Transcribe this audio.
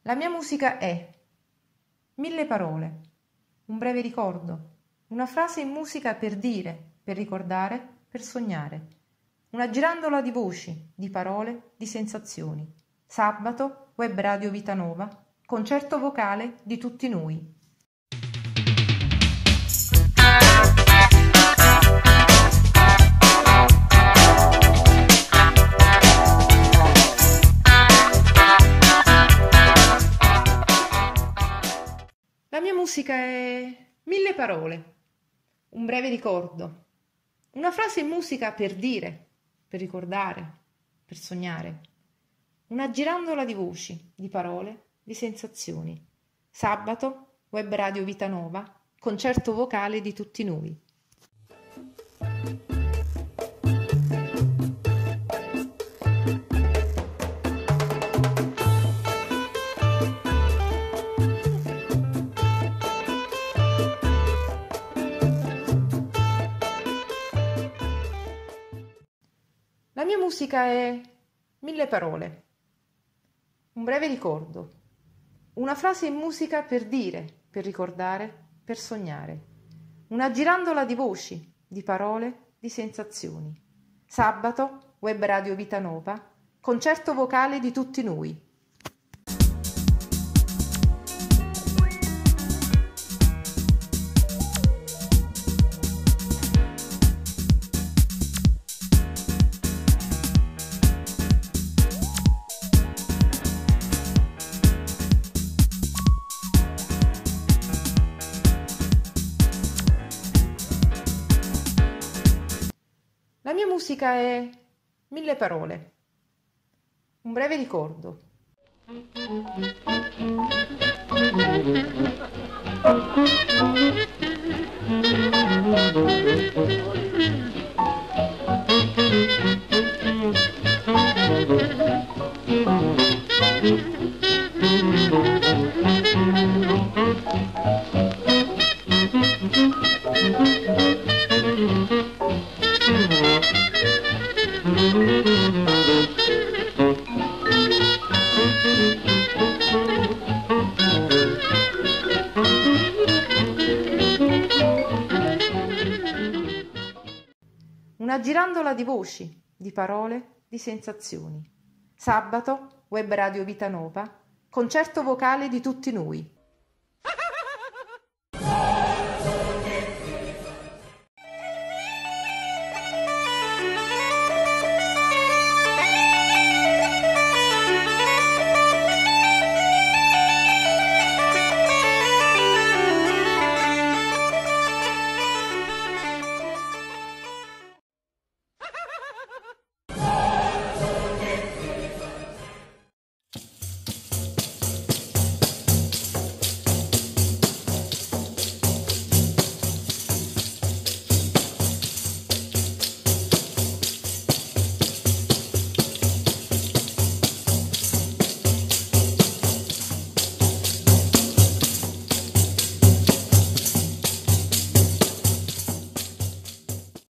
La mia musica è 1000 parole, un breve ricordo, una frase in musica per dire, per ricordare, per sognare, una girandola di voci, di parole, di sensazioni. Sabato, Web Radio Vitanova, concerto vocale di tutti noi. La mia musica è 1000 parole, un breve ricordo, una frase in musica per dire, per ricordare, per sognare, una girandola di voci, di parole, di sensazioni. Sabato, Web Radio Vitanova, concerto vocale di tutti noi. La mia musica è 1000 parole, un breve ricordo, una frase in musica per dire, per ricordare, per sognare, una girandola di voci, di parole, di sensazioni. Sabato, Web Radio Vitanova, concerto vocale di tutti noi. La mia musica è 1000 parole, un breve ricordo. Una girandola di voci, di parole, di sensazioni. Sabato, Web Radio Vitanova, concerto vocale di tutti noi.